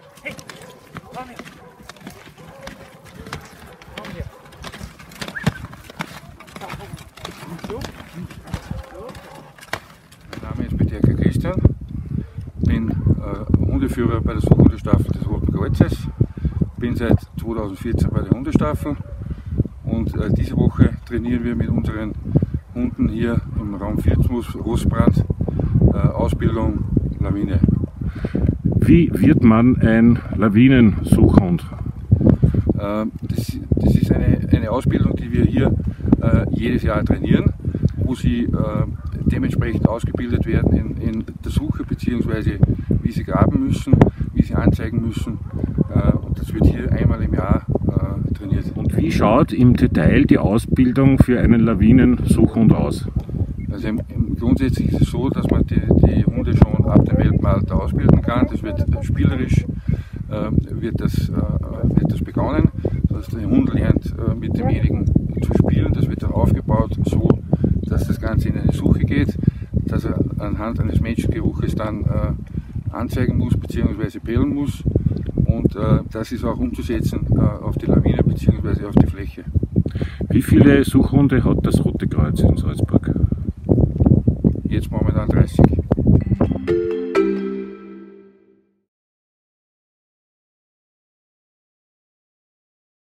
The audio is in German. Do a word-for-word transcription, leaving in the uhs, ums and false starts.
Hey, komm her. Komm her. So. So. Mein Name ist Beterker Christian, bin äh, Hundeführer bei der Suchhundestaffel des Roten Kreuzes, bin seit zweitausendvierzehn bei der Hundestaffel und äh, diese Woche trainieren wir mit unseren Hunden hier im Raum Vierzmus-Rostbrand äh, Ausbildung Lawine. Wie wird man ein Lawinensuchhund? Äh, das, das ist eine, eine Ausbildung, die wir hier äh, jedes Jahr trainieren, wo sie äh, dementsprechend ausgebildet werden in, in der Suche bzw. wie sie graben müssen, wie sie anzeigen müssen. Äh, und das wird hier einmal im Jahr äh, trainiert. Und wie schaut im Detail die Ausbildung für einen Lawinensuchhund aus? Also im, im grundsätzlich ist es so, dass man die, die Hunde schon ab dem Welpenalter ausbilden kann. Das wird spielerisch äh, wird, das, äh, wird das begonnen. Das heißt, der Hund lernt äh, mit demjenigen zu spielen. Das wird dann aufgebaut so, dass das Ganze in eine Suche geht, dass er anhand eines Menschengeruches dann äh, anzeigen muss bzw. bellen muss. Und äh, das ist auch umzusetzen äh, auf die Lawine bzw. auf die Fläche. Wie viele Suchhunde hat das Rote Kreuz in Salzburg? Jetzt momentan dreißig.